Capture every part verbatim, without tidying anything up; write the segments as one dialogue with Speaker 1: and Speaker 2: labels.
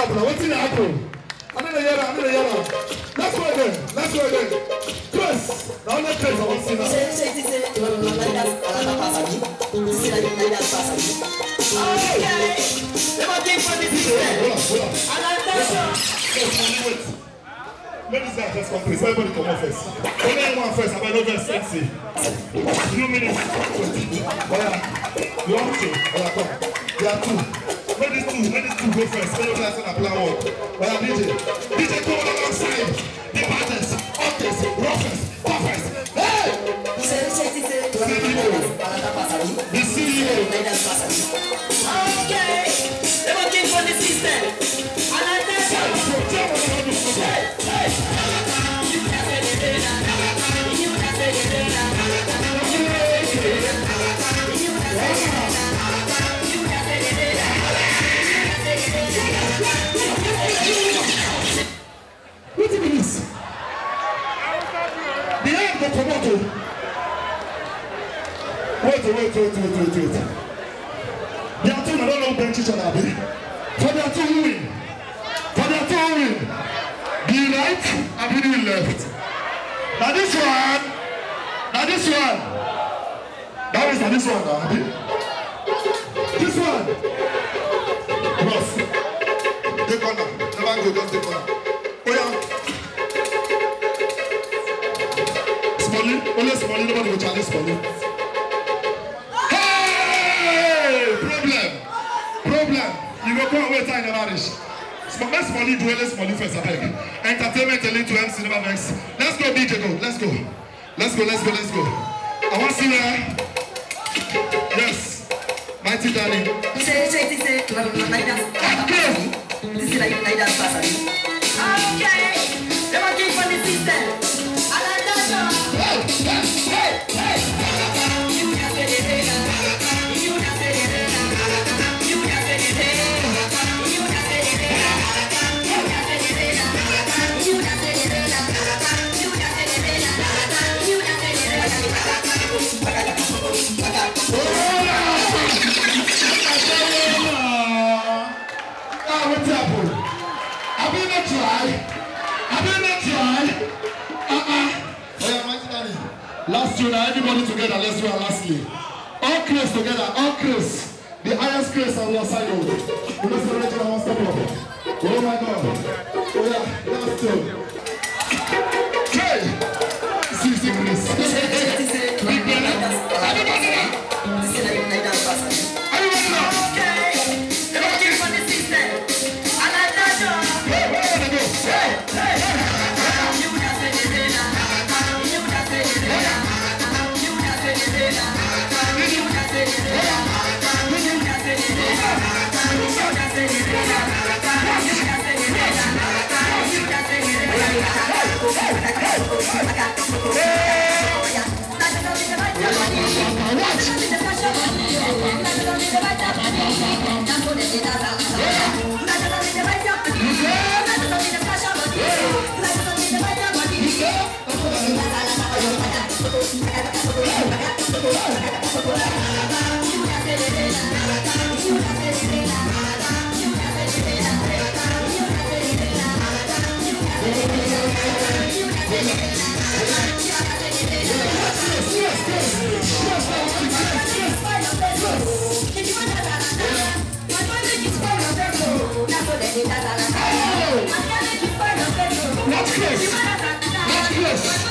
Speaker 1: happen? What's in the happen? I'm in the yellow, I'm in the yellow. Let's go again, let's go again. Chris, now let's Chris, I want to see now.
Speaker 2: Okay. Never came from the system.
Speaker 1: Hold on, hold on.
Speaker 2: And I'm done.
Speaker 1: Wait. Ladies and first come please. Everybody come on first. Only anyone first. I might not get sexy. Few minutes. Oh yeah. You want to? Oh yeah, come. There are two. Ladies two. Ladies two go first. Let us guys on a plan one. Oh yeah, D J. D J come alongside. The baddest, hottest, roughest, toughest. Hey! The C E O.
Speaker 2: Okay. Never came from the system. And I'm done.
Speaker 1: What is this? The end will come out. Wait, wait, wait, wait, wait, wait. There are two, I don't know bench each other. For there are two who win. For there are two who win. The right and the left. Now this one. Now this one. That is now this one now. This one. Rough. Take on now. Never go, just take on now. Oh yeah. Smolly. Only Smolly. Nobody will challenge Smolly. Hey! Problem. Problem. You go come away time never reach. Let's Smolly do it. Let's Smolly first. I beg. Entertainment elite to M C never vex. Let's go D J go. Let's go. Let's go. Let's go. Let's go. I want to see where. Yes. Mighty Danny.
Speaker 2: Okay. Never came from the system. And I'm done. Hey, hey, hey, hey. You just said it. You just said it. You just said it. You just said it. You just said it. You just said it. You just said
Speaker 1: Ah, what's happened? Have you not tried? Have you not tried? Uh-uh. Oh yeah, Mighty Danny. Last tune, everybody together, let's do it lastly. All Chris together, all Chris. The highest Chris on your side. We're not celebrating our one step up. Oh my God. Oh yeah, last tune. Hey! See, see Chris. Big brother. Everybody now. Everybody now. That's Chris. That's Chris.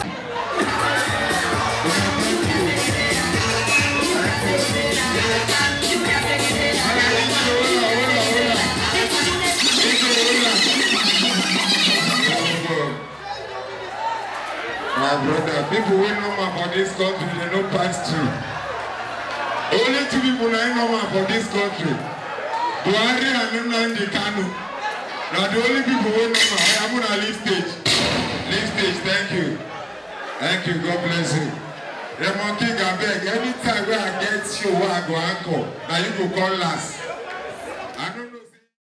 Speaker 3: My brother, people who know about this country, they know pass through. Only two people I know about this country. Buhari and Nnamdi Kanu. Now the only people who know I am on a leave stage. Leave stage, thank you. Thank you, God bless you. The monkey can beg. Anytime where I get you, I go anchor. Now you go call last.